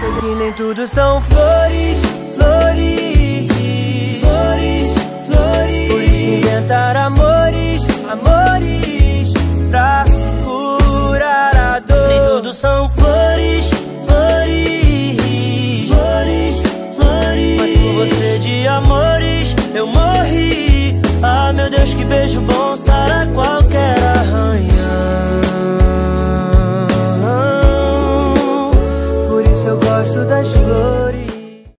E nem tudo são flores, flores, flores, flores. Por isso inventar amores, amores, pra curar a dor. Nem tudo são flores, flores, flores, flores. Mas por você de amores eu morri. Ah, meu Deus, que beijo bom.